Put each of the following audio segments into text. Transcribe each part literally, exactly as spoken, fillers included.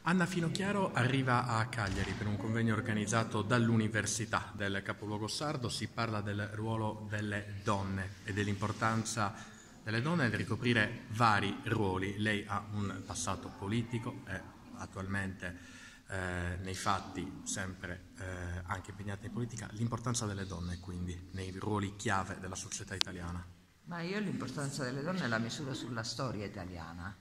Anna Finocchiaro arriva a Cagliari per un convegno organizzato dall'Università del capoluogo sardo. Si parla del ruolo delle donne e dell'importanza delle donne nel ricoprire vari ruoli. Lei ha un passato politico, è attualmente eh, nei fatti sempre eh, anche impegnata in politica. L'importanza delle donne quindi nei ruoli chiave della società italiana. Ma io l'importanza delle donne la misuro sulla storia italiana.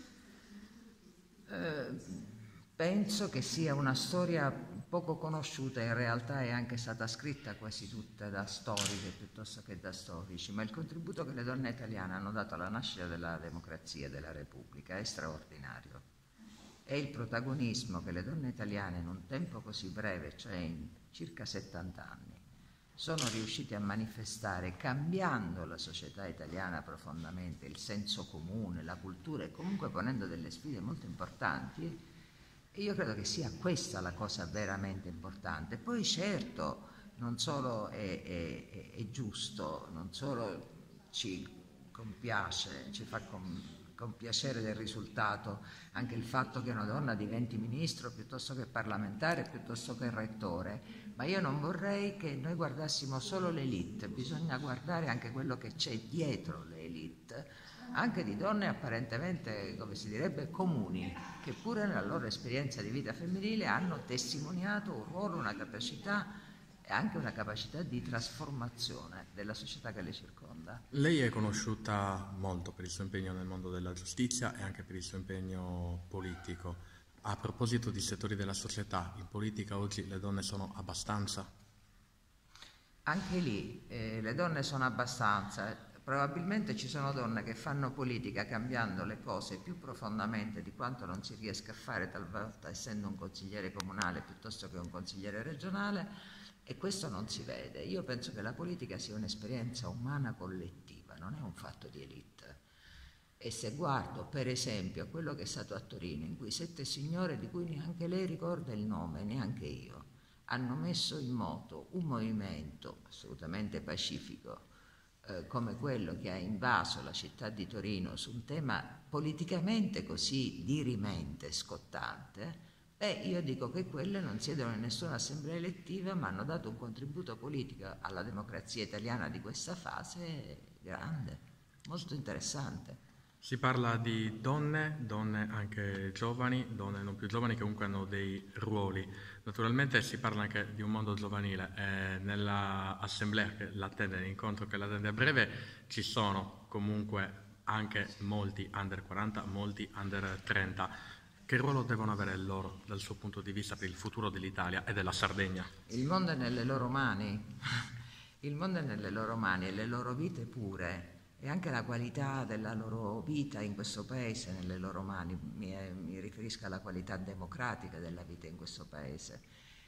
Eh, penso che sia una storia poco conosciuta, in realtà è anche stata scritta quasi tutta da storiche piuttosto che da storici, ma il contributo che le donne italiane hanno dato alla nascita della democrazia e della Repubblica è straordinario. E il protagonismo che le donne italiane in un tempo così breve, cioè in circa settanta anni, sono riusciti a manifestare, cambiando la società italiana profondamente, il senso comune, la cultura e comunque ponendo delle sfide molto importanti. E io credo che sia questa la cosa veramente importante. Poi certo, non solo è, è, è giusto, non solo ci compiace, ci fa com, compiacere del risultato anche il fatto che una donna diventi ministro piuttosto che parlamentare, piuttosto che rettore, ma io non vorrei che noi guardassimo solo l'élite, bisogna guardare anche quello che c'è dietro le élite, anche di donne apparentemente, come si direbbe, comuni, che pure nella loro esperienza di vita femminile hanno testimoniato un ruolo, una capacità e anche una capacità di trasformazione della società che le circonda. Lei è conosciuta molto per il suo impegno nel mondo della giustizia e anche per il suo impegno politico. A proposito di settori della società, in politica oggi le donne sono abbastanza? Anche lì eh, le donne sono abbastanza. Probabilmente ci sono donne che fanno politica cambiando le cose più profondamente di quanto non si riesca a fare talvolta essendo un consigliere comunale piuttosto che un consigliere regionale, e questo non si vede. Io penso che la politica sia un'esperienza umana collettiva, non è un fatto di élite. E se guardo per esempio a quello che è stato a Torino, in cui sette signore di cui neanche lei ricorda il nome, neanche io, hanno messo in moto un movimento assolutamente pacifico, come quello che ha invaso la città di Torino su un tema politicamente così dirimente, scottante, beh, io dico che quelle non siedono in nessuna assemblea elettiva, ma hanno dato un contributo politico alla democrazia italiana di questa fase grande, molto interessante. Si parla di donne, donne anche giovani, donne non più giovani che comunque hanno dei ruoli. Naturalmente si parla anche di un mondo giovanile. Eh, nell'assemblea che l'attende, l'incontro che l'attende a breve, ci sono comunque anche molti under quaranta, molti under trenta. Che ruolo devono avere loro dal suo punto di vista per il futuro dell'Italia e della Sardegna? Il mondo è nelle loro mani, il mondo è nelle loro mani e le loro vite pure. E anche la qualità della loro vita in questo paese nelle loro mani, mi, è, mi riferisco alla qualità democratica della vita in questo paese.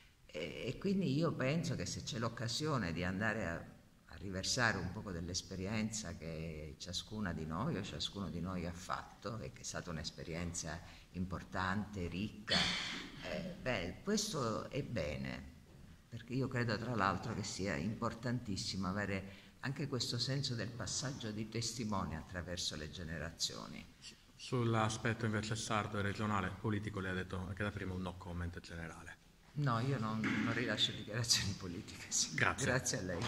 E, e quindi io penso che se c'è l'occasione di andare a, a riversare un poco dell'esperienza che ciascuna di noi o ciascuno di noi ha fatto, e che è stata un'esperienza importante, ricca, eh, beh, questo è bene, perché io credo tra l'altro che sia importantissimo avere anche questo senso del passaggio di testimone attraverso le generazioni. Sull'aspetto invece sardo e regionale, politico, lei ha detto anche da prima un no comment generale. No, io non, non rilascio dichiarazioni politiche. Sì. Grazie. Grazie a lei.